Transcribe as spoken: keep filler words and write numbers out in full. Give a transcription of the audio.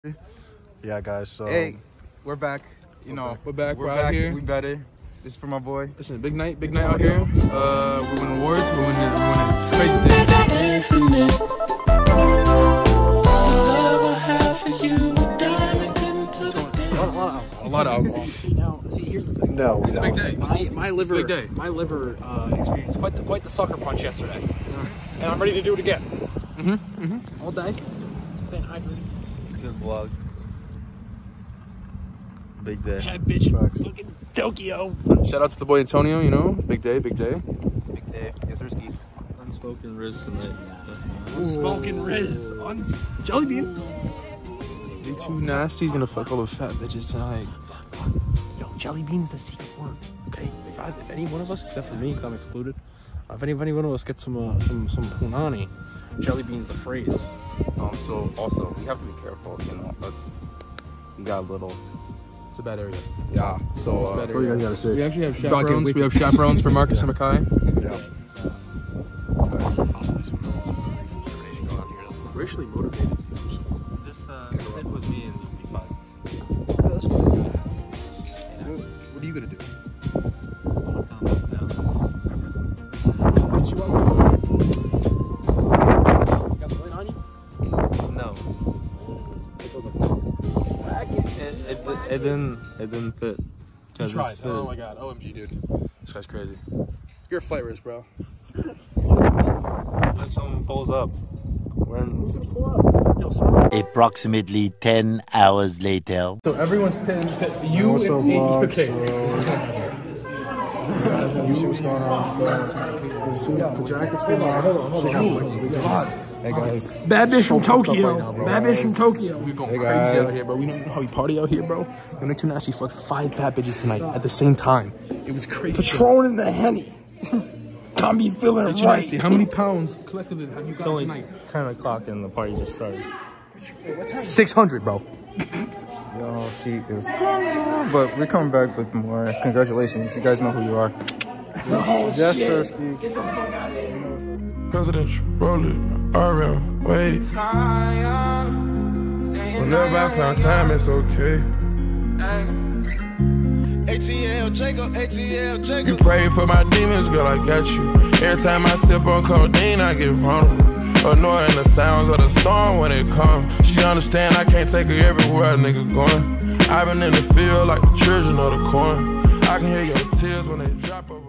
Yeah, guys, so hey, we're back. You know, we're back. We're, we're back. Out here. We better. This is for my boy. Listen, big night, big night out here. Uh, we're winning awards. We're winning, we're winning crazy things. A lot of alcohol. See, now, see, here's the thing. no, It's a big day. My, my liver, big day. my liver uh, experienced quite the, quite the sucker punch yesterday, and I'm ready to do it again. Mm-hmm. Mm-hmm. All day. Staying hydrated. It's a good vlog. Big day. Bad bitch in fucking Tokyo. Shout out to the boy Antonio. You know, big day, big day. Big day. Yes, sir, Ski. Unspoken Riz tonight. Unspoken Riz. Uns Jelly Bean. You too nasty. He's gonna fuck all the fat bitches tonight. Yo, Jelly Bean's the secret word. Okay, if, I, if any one of us, except for me, because I'm excluded, uh, if any, if any one of us gets some uh, some some punani, Jelly Bean's the phrase. Um. So also, we have to be careful. You know, us. We got a little. It's a bad area. Yeah. So. Uh, that's all you guys gotta say. We actually have Dog, chaperones. we- We have chaperones for Marcus and Makai. yeah. Racially motivated. Just uh, stick with me and you'll be fine. That's fine. What are you gonna do? Calm down. What you want? Got the lid on you? No. It, it, it didn't it didn't fit. You Cause tried. it's fit. Oh my god. O M G, dude. This guy's crazy. You're a flight risk, bro. If someone pulls up, we're in. Approximately ten hours later. So everyone's pitting pit, you What's up, and me. vlog? Okay. So, yeah, you see what's going on. The, the, suit, the jacket's going on. Hey guys. Bad bitch from Fucked up Tokyo. right now, bro. Bad bitch from Tokyo. We're going Hey, crazy guys. out here, bro. We know how we party out here, bro. We're not too nasty. Fuck five fat bitches tonight at the same time. It was crazy. Patron in the Henny. Can't be feeling It's right. nasty. How many pounds collectively have you It's got only tonight? ten o'clock and the party just started. Six hundred, bro. Y'all see, it was but we're coming back with more. Congratulations. You guys know who you are. Oh, Yes, shit. sir, Ski. Presidential, roll it, R M, wait. Whenever I found time, it's okay. A T L Jacob, A T L Jacob. You pray for my demons, girl, I got you. Every time I sip on codeine, I get vulnerable. Annoying the sounds of the storm when it comes. She understand I can't take her everywhere a nigga going. I've been in the field like the children of the corn. I can hear your tears when they drop over.